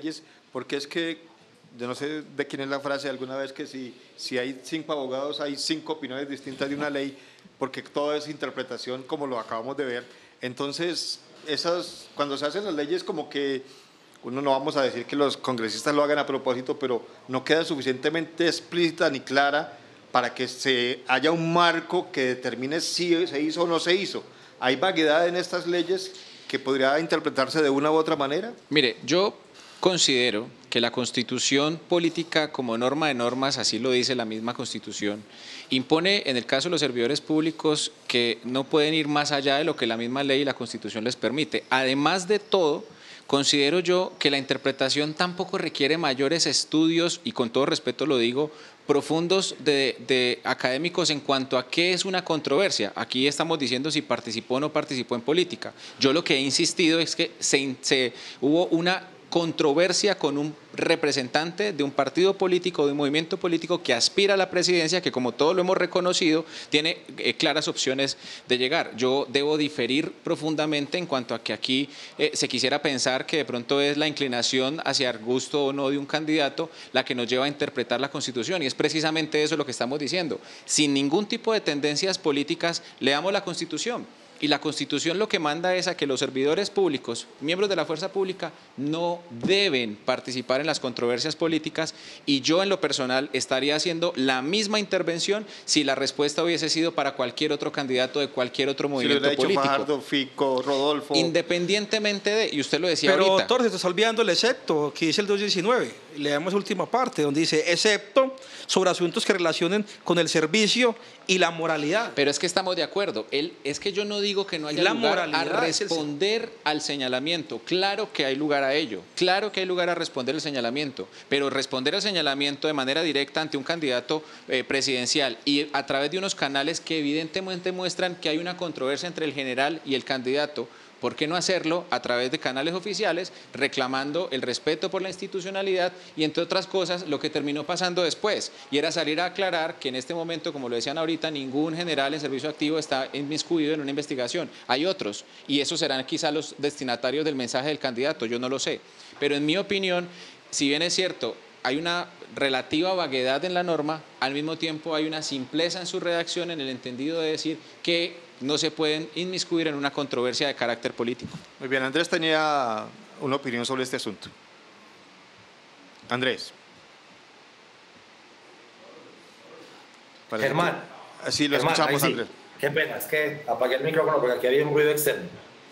Porque es que, yo no sé de quién es la frase alguna vez, que si, si hay cinco abogados, hay cinco opiniones distintas de una ley, porque todo es interpretación, como lo acabamos de ver. Entonces, esas, cuando se hacen las leyes, como que uno, no vamos a decir que los congresistas lo hagan a propósito, pero no queda suficientemente explícita ni clara para que se haya un marco que determine si se hizo o no se hizo. ¿Hay vaguedad en estas leyes que podría interpretarse de una u otra manera? Mire, yo considero que la Constitución política, como norma de normas, así lo dice la misma Constitución, impone en el caso de los servidores públicos que no pueden ir más allá de lo que la misma ley y la Constitución les permite. Además de todo, considero yo que la interpretación tampoco requiere mayores estudios, y con todo respeto lo digo, profundos de, de académicos en cuanto a qué es una controversia. Aquí estamos diciendo si participó o no participó en política. Yo lo que he insistido es que se, se, hubo una controversia con un representante de un partido político, de un movimiento político que aspira a la presidencia, que como todos lo hemos reconocido, tiene eh, claras opciones de llegar. Yo debo diferir profundamente en cuanto a que aquí eh, se quisiera pensar que de pronto es la inclinación hacia el gusto o no de un candidato la que nos lleva a interpretar la Constitución, y es precisamente eso lo que estamos diciendo. Sin ningún tipo de tendencias políticas, leamos la Constitución. Y la Constitución lo que manda es a que los servidores públicos, miembros de la fuerza pública, no deben participar en las controversias políticas, y yo en lo personal estaría haciendo la misma intervención si la respuesta hubiese sido para cualquier otro candidato de cualquier otro movimiento si político. Fajardo, Fico, Rodolfo. Independientemente de, y usted lo decía Pero, ahorita. Pero, doctor, se está olvidando el excepto que dice el doscientos diecinueve. Leemos la última parte, donde dice, excepto sobre asuntos que relacionen con el servicio y la moralidad. Pero es que estamos de acuerdo. Él, es que yo no digo que no haya la lugar a moralidad responder el... al señalamiento. Claro que hay lugar a ello. Claro que hay lugar a responder el señalamiento. Pero responder al señalamiento de manera directa ante un candidato eh, presidencial y a través de unos canales que evidentemente muestran que hay una controversia entre el general y el candidato, ¿por qué no hacerlo a través de canales oficiales, reclamando el respeto por la institucionalidad y, entre otras cosas, lo que terminó pasando después? Y era salir a aclarar que en este momento, como lo decían ahorita, ningún general en servicio activo está inmiscuido en una investigación. Hay otros, y esos serán quizá los destinatarios del mensaje del candidato, yo no lo sé. Pero en mi opinión, si bien es cierto, hay una relativa vaguedad en la norma, al mismo tiempo hay una simpleza en su redacción, en el entendido de decir que no se pueden inmiscuir en una controversia de carácter político. Muy bien, Andrés tenía una opinión sobre este asunto. Andrés. Para Germán. Sí, lo Germán, escuchamos, sí. Andrés. Qué pena, es que apagué el micrófono porque aquí había un ruido externo.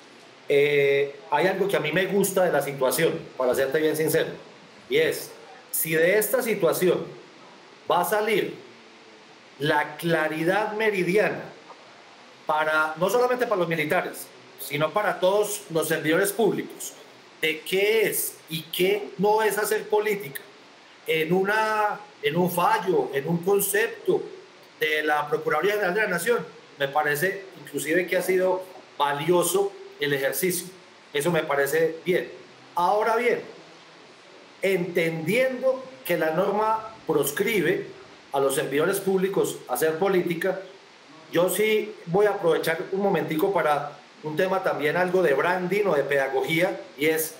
Eh, hay algo que a mí me gusta de la situación, para serte bien sincero, y es, si de esta situación va a salir la claridad meridiana para, no solamente para los militares, sino para todos los servidores públicos, de qué es y qué no es hacer política, en, una, en un fallo, en un concepto de la Procuraduría General de la Nación, me parece inclusive que ha sido valioso el ejercicio. Eso me parece bien. Ahora bien, entendiendo que la norma proscribe a los servidores públicos hacer política, yo sí voy a aprovechar un momentico para un tema también algo de branding o de pedagogía, y es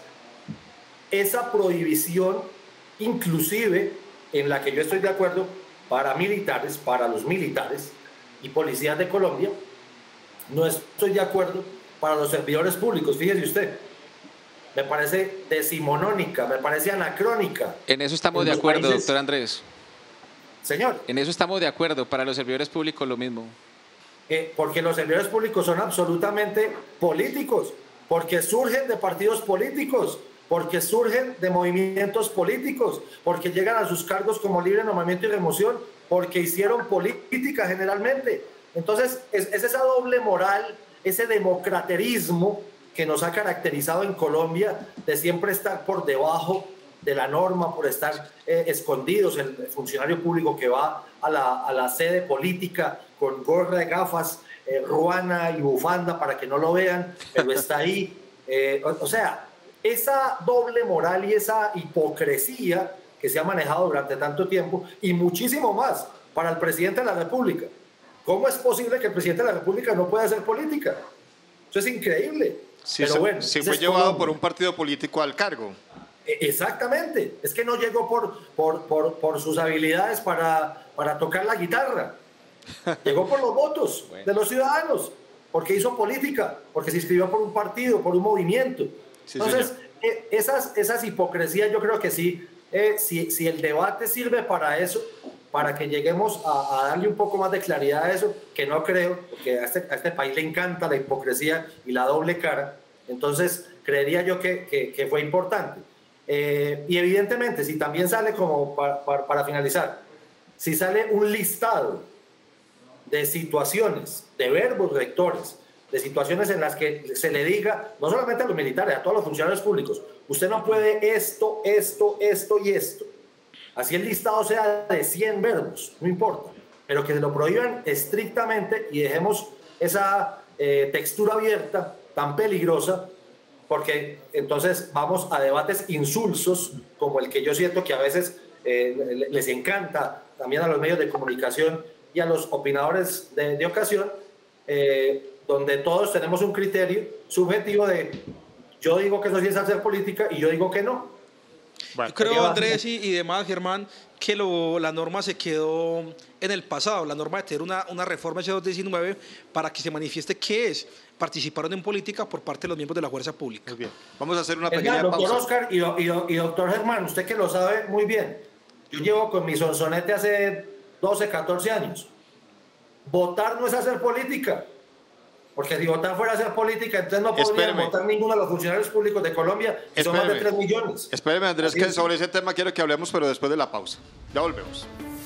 esa prohibición inclusive en la que yo estoy de acuerdo para militares, para los militares y policías de Colombia. No estoy de acuerdo para los servidores públicos, fíjese usted. Me parece decimonónica, me parece anacrónica. En eso estamos de acuerdo, países... doctor Andrés. Señor. En eso estamos de acuerdo, para los servidores públicos lo mismo. Eh, porque los servidores públicos son absolutamente políticos, porque surgen de partidos políticos, porque surgen de movimientos políticos, porque llegan a sus cargos como libre nombramiento y remoción, porque hicieron política generalmente. Entonces, es, es esa doble moral, ese democraterismo que nos ha caracterizado en Colombia, de siempre estar por debajo de la norma, por estar eh, escondidos, el funcionario público que va a la, a la sede política con gorra de gafas, eh, ruana y bufanda para que no lo vean, pero está ahí. Eh, o, o sea, esa doble moral y esa hipocresía que se ha manejado durante tanto tiempo, y muchísimo más para el presidente de la República. ¿Cómo es posible que el presidente de la República no pueda hacer política? Eso es increíble. Sí, pero se, bueno, se fue llevado por un partido político al cargo. Exactamente, es que no llegó por, por, por, por sus habilidades para, para tocar la guitarra, llegó por los votos bueno. de los ciudadanos, porque hizo política, porque se inscribió por un partido, por un movimiento. Sí, Entonces, eh, esas, esas hipocresías yo creo que sí, eh, si, si el debate sirve para eso, para que lleguemos a, a darle un poco más de claridad a eso, que no creo, porque a este, a este país le encanta la hipocresía y la doble cara, entonces creería yo que, que, que fue importante. Eh, y evidentemente, si también sale como para, para, para finalizar, si sale un listado de situaciones, de verbos rectores, de situaciones en las que se le diga, no solamente a los militares, a todos los funcionarios públicos, usted no puede esto, esto, esto y esto. Así el listado sea de cien verbos, no importa, pero que se lo prohíban estrictamente y dejemos esa eh, textura abierta tan peligrosa, porque entonces vamos a debates insulsos como el que yo siento que a veces eh, les encanta también a los medios de comunicación y a los opinadores de, de ocasión, eh, donde todos tenemos un criterio subjetivo de yo digo que eso sí es hacer política y yo digo que no. Bueno, yo creo, Andrés y, y demás, Germán, que lo, la norma se quedó en el pasado, la norma de tener una, una reforma ese dos mil diecinueve para que se manifieste qué es participaron en política por parte de los miembros de la fuerza pública. Muy bien. Vamos a hacer una pequeña Edgar, pausa. Doctor Oscar y, y, y doctor Germán, usted que lo sabe muy bien, yo llevo con mi sonsonete hace doce, catorce años. Votar no es hacer política, porque si votar fuera a hacer política, entonces no podrían Espéreme. votar ninguno de los funcionarios públicos de Colombia, que son más de tres millones. Espéreme, Andrés, Así que es. sobre ese tema quiero que hablemos, pero después de la pausa. Ya volvemos.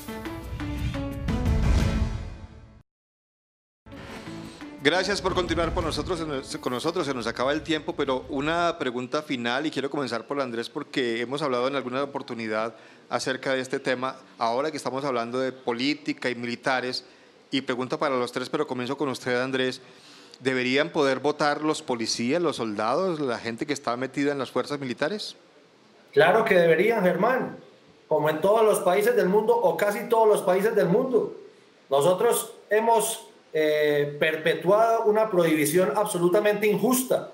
Gracias por continuar con nosotros, con nosotros, se nos acaba el tiempo, pero una pregunta final y quiero comenzar por Andrés porque hemos hablado en alguna oportunidad acerca de este tema, ahora que estamos hablando de política y militares, y pregunta para los tres, pero comienzo con usted, Andrés, ¿deberían poder votar los policías, los soldados, la gente que está metida en las fuerzas militares? Claro que deberían, Germán, como en todos los países del mundo o casi todos los países del mundo. Nosotros hemos... Eh, perpetuada una prohibición absolutamente injusta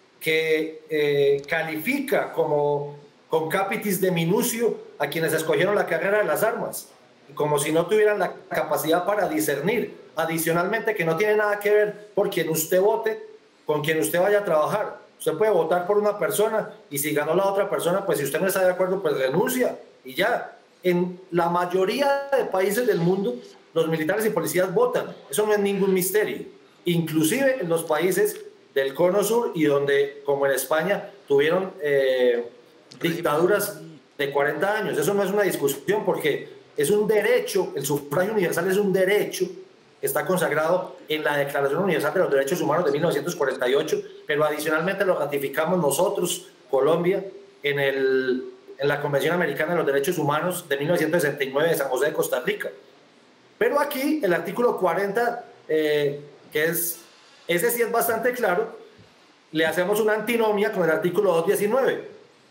que eh, califica como con capitis de minucio a quienes escogieron la carrera de las armas, como si no tuvieran la capacidad para discernir. Adicionalmente, que no tiene nada que ver por quien usted vote, con quien usted vaya a trabajar. Usted puede votar por una persona y si ganó la otra persona, pues si usted no está de acuerdo, pues renuncia y ya. En la mayoría de países del mundo, los militares y policías votan, eso no es ningún misterio, inclusive en los países del Cono Sur y donde, como en España, tuvieron eh, dictaduras de cuarenta años. Eso no es una discusión porque es un derecho, el sufragio universal es un derecho que está consagrado en la Declaración Universal de los Derechos Humanos de mil novecientos cuarenta y ocho, pero adicionalmente lo ratificamos nosotros, Colombia, en, el, en la Convención Americana de los Derechos Humanos de mil novecientos sesenta y nueve de San José de Costa Rica. Pero aquí el artículo cuarenta, eh, que es, ese sí es bastante claro, le hacemos una antinomia con el artículo doscientos diecinueve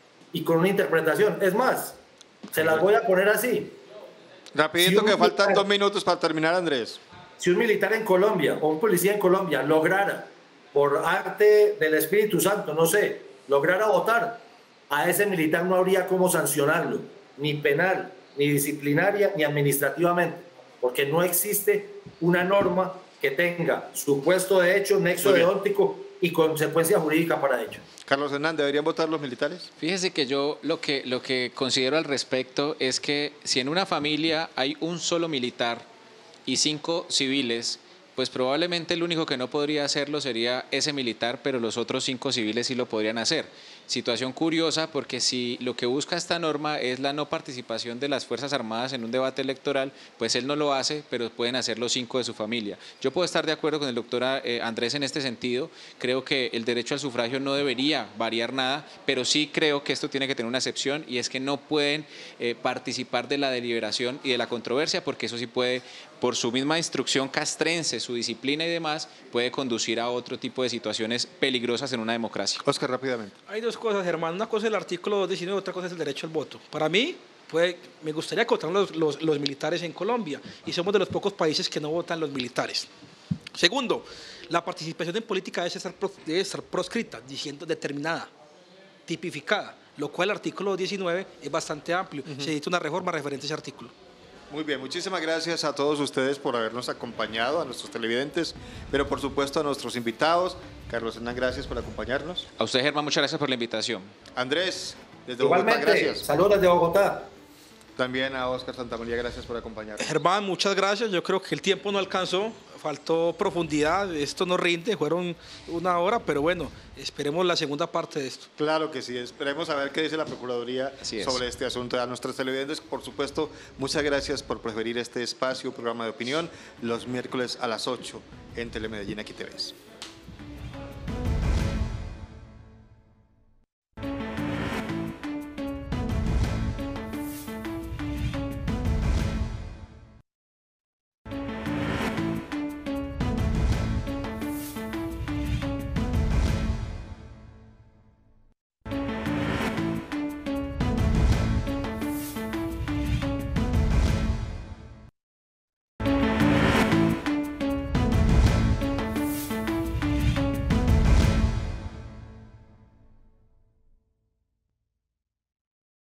y con una interpretación. Es más, se las voy a poner así. Rapidito, si que militar, faltan dos minutos para terminar, Andrés. Si un militar en Colombia o un policía en Colombia lograra, por arte del Espíritu Santo, no sé, lograra votar, a ese militar no habría cómo sancionarlo, ni penal, ni disciplinaria, ni administrativamente, porque no existe una norma que tenga supuesto de hecho, nexo deóntico y consecuencia jurídica para ello. Carlos Hernández, ¿deberían votar los militares? Fíjese que yo lo que, lo que considero al respecto es que si en una familia hay un solo militar y cinco civiles, pues probablemente el único que no podría hacerlo sería ese militar, pero los otros cinco civiles sí lo podrían hacer. Situación curiosa porque si lo que busca esta norma es la no participación de las Fuerzas Armadas en un debate electoral, pues él no lo hace, pero pueden hacer los cinco de su familia. Yo puedo estar de acuerdo con el doctor eh, Andrés en este sentido, creo que el derecho al sufragio no debería variar nada, pero sí creo que esto tiene que tener una excepción y es que no pueden eh, participar de la deliberación y de la controversia porque eso sí puede, por su misma instrucción castrense, su disciplina y demás, puede conducir a otro tipo de situaciones peligrosas en una democracia. Oscar, rápidamente. Hay dos cosas, Germán. Una cosa es el artículo doscientos diecinueve, otra cosa es el derecho al voto. Para mí, pues, me gustaría que votaran los, los, los militares en Colombia y somos de los pocos países que no votan los militares. Segundo, la participación en política debe estar, debe estar proscrita, diciendo determinada, tipificada. lo cual el artículo diecinueve es bastante amplio. Uh-huh. Se necesita una reforma referente a ese artículo. Muy bien, muchísimas gracias a todos ustedes por habernos acompañado, a nuestros televidentes, pero por supuesto a nuestros invitados. Carlos Hernán, gracias por acompañarnos. A usted, Germán, muchas gracias por la invitación. Andrés, desde Igualmente, Bogotá, gracias. Saludos desde Bogotá. También a Oscar Santamaría, gracias por acompañarnos. Germán, muchas gracias. Yo creo que el tiempo no alcanzó, faltó profundidad, esto no rinde, fueron una hora, pero bueno, esperemos la segunda parte de esto. Claro que sí, esperemos a ver qué dice la Procuraduría sobre este asunto. A nuestros televidentes, por supuesto, muchas gracias por preferir este espacio, programa de opinión, los miércoles a las ocho en Telemedellín, aquí te ves.